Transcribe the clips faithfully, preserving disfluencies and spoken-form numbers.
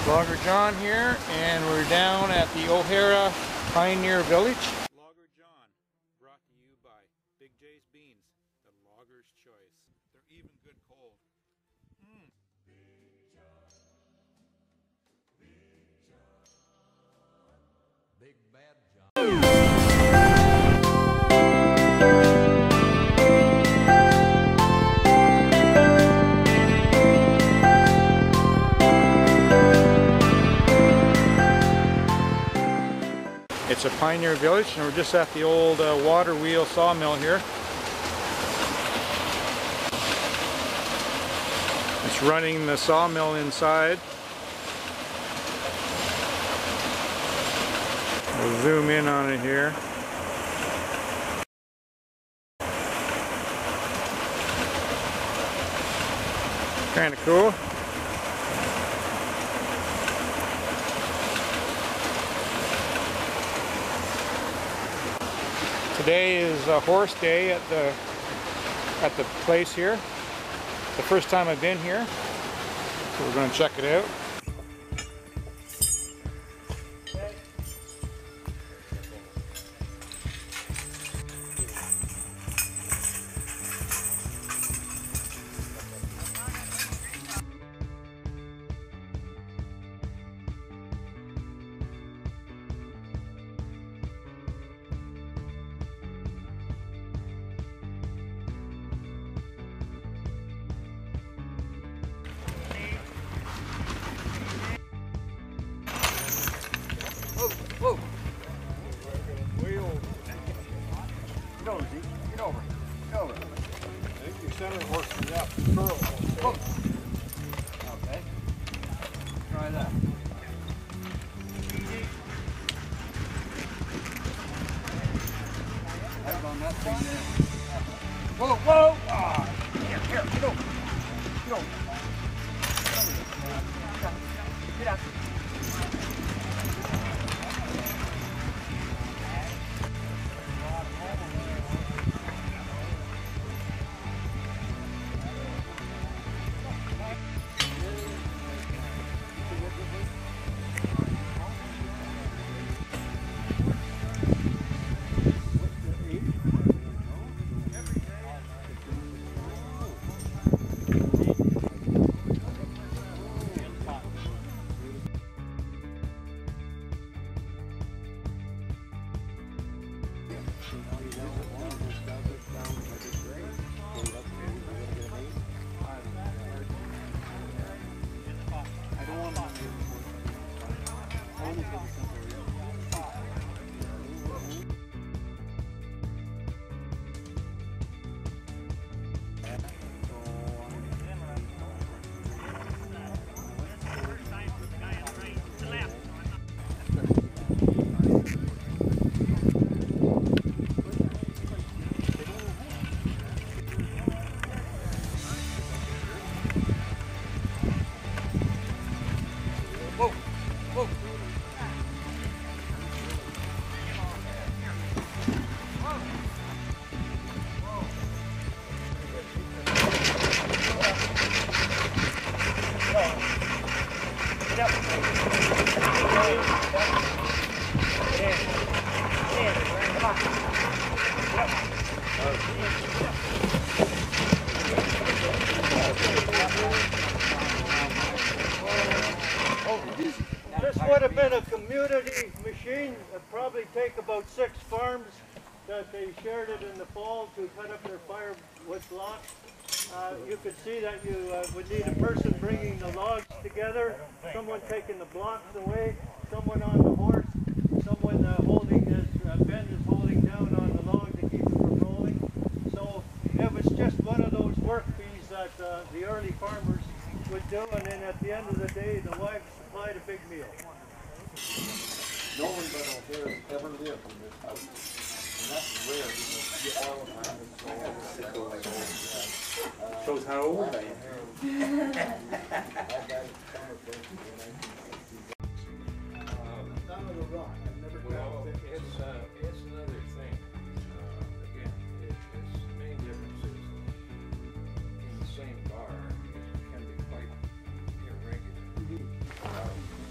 Logger John here, and we're down at the HARA Pioneer Village. Logger John, brought to you by Big J's Beans, the logger's choice. They're even good cold. Mm. Big Bad John. It's a pioneer village, and we're just at the old uh, water wheel sawmill here. It's running the sawmill inside. We'll zoom in on it here. Kind of cool. Today is a horse day at the at the place here. The first time I've been here, so we're going to check it out. Whoa! Wheel. Get over, Zeke. Get over. Get over. I think your center horse is out to curl. Whoa. Okay. Try that. Easy. I've on that thing there. Whoa, whoa! Ah. Here, here, get over. Get over. Get over. Get out. Whoa! Whoa! Get up. Come on. This would have been a community machine. It'd probably take about six farms that they shared it in the fall to cut up their firewood blocks. Uh, you could see that you uh, would need a person bringing the logs together, someone taking the blocks away, someone on the horse, someone uh, holding this, uh, Ben is holding down on the log to keep it from rolling. So it was just one of those work bees that uh, the early farmers would do, and then at the end of the day the wives supplied a big meal. No one but O'Hara ever lived in this house. And that's rare because all of mine is so Shows how old I am. Well, it's, uh, it's another thing. Uh, again, it, it's the main difference is in the same bar, it can be quite irregular. Um,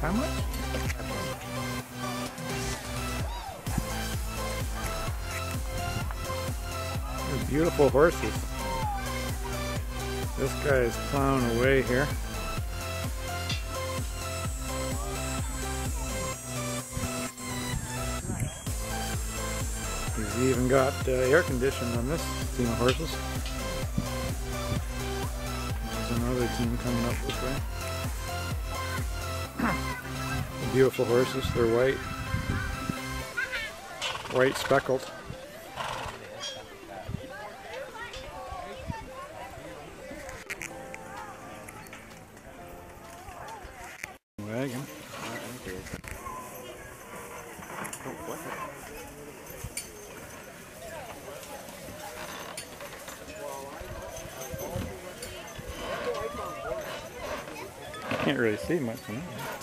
How much? They're beautiful horses. This guy is plowing away here. He's even got uh, air conditioning on this team of horses. There's another team coming up this way. Beautiful horses, they're white. White speckled. Wagon. Can't really see much in it.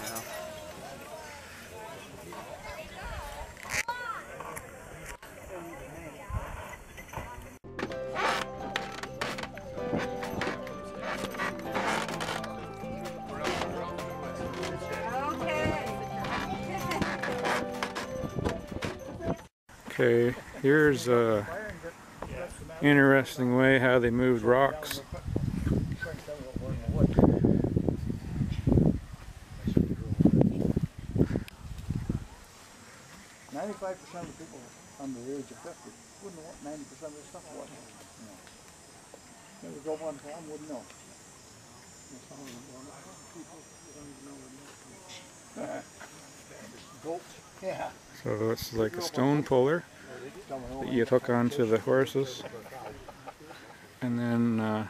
Okay, here's a interesting way how they moved rocks. Ninety-five percent of the people under the age of fifty wouldn't know what ninety percent of the stuff was. You know. Never drove on farm, wouldn't know. Yeah. So it's like a stone puller that you hook onto the horses, and then uh,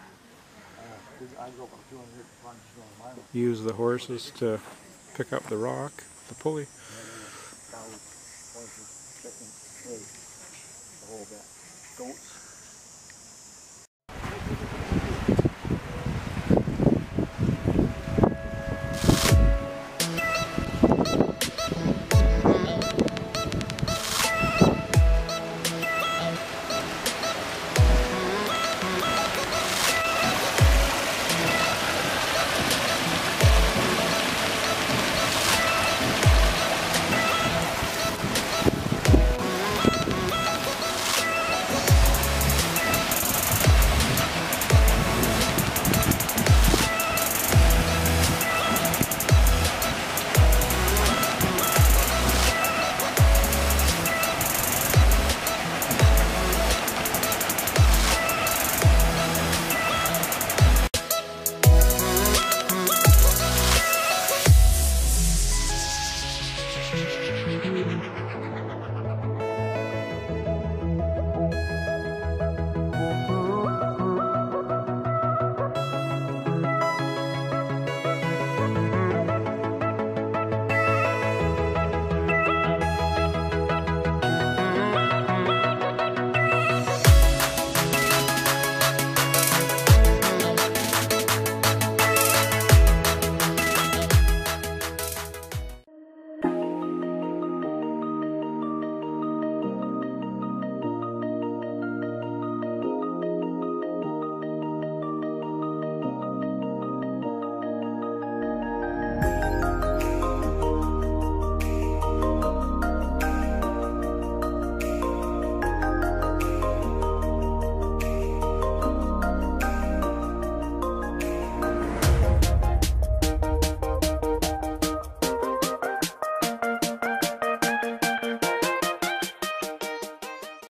use the horses to pick up the rock, the pulley. Goats.